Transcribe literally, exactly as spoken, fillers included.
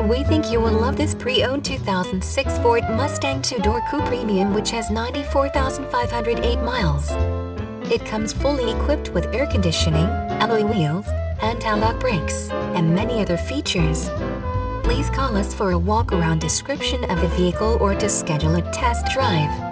We think you will love this pre-owned two thousand six Ford Mustang two-door Coupe Premium, which has ninety-four thousand five hundred eight miles. It comes fully equipped with air conditioning, alloy wheels, anti-lock brakes, and many other features. Please call us for a walk-around description of the vehicle or to schedule a test drive.